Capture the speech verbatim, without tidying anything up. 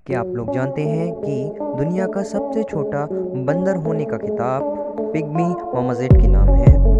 क्या आप लोग जानते हैं कि दुनिया का सबसे छोटा बंदर होने का खिताब पिग्मी मामाजेट के नाम है।